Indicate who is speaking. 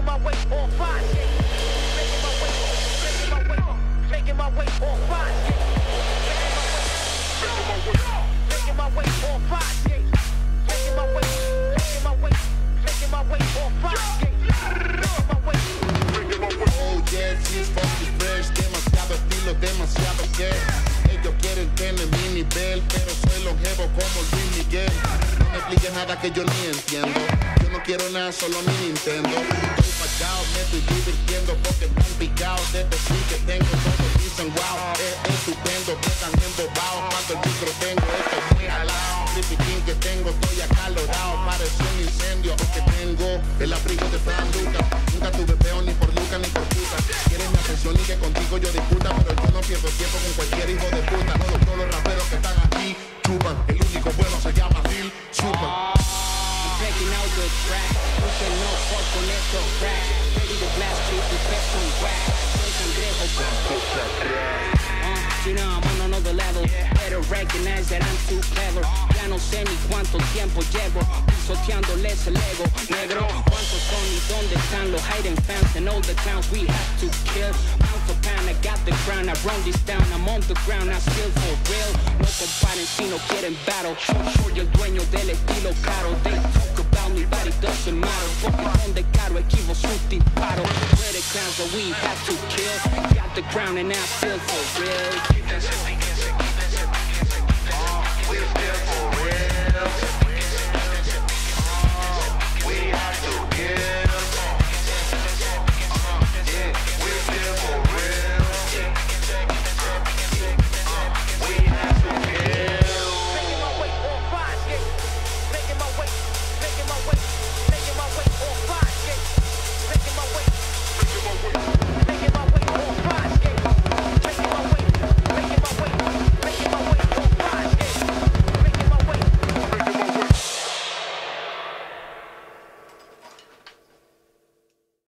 Speaker 1: making my way on fire. Making my way on fire. Making my way on fire. Making my way on fire.
Speaker 2: Oh yeah, she's funky fresh, demasiado estilo, demasiado que ellos quieren tener mi nivel, pero soy longevo como Luis Miguel. No me expliques nada que yo ni entiendo. Yo no quiero nada, solo mi Nintendo. Estoy pagado, me estoy divirtiendo porque están picados. Desde sí que tengo, todos dicen wow, es estupendo, que están embobados. Cuando el micro tengo, esto es muy alado. Tripitín que tengo, estoy acalorado. Parece un incendio, porque tengo el abrigo de Fran Lucas. Nunca tuve peo ni por Lucas ni por puta. Quieres mi atención y que contigo yo disputa, pero yo no pierdo tiempo con cualquier hijo de puta. Todos los raperos que están aquí chupan, el único bueno se llama Lil Chupan.
Speaker 3: Checking out the track, you can no fuck con estos cracks. Ready to blast shit, the best on wax. Soy cangrejo, you know I'm on another level. Better recognize that I'm too clever. Ya no sé ni cuánto tiempo llevo pisoteándoles el ego, negro. ¿Cuántos son y dónde están los hiding fans and all the clowns we have to kill? Pound for pound, I got the crown, I run this down. I'm on the ground, I still for real. No comparen si no quieren battle. Soy el dueño del estilo caro. They talk about me, but it doesn't matter. Porque donde caro equivo su disparo. We're the clowns that we have to kill. Got the crown and I still for real.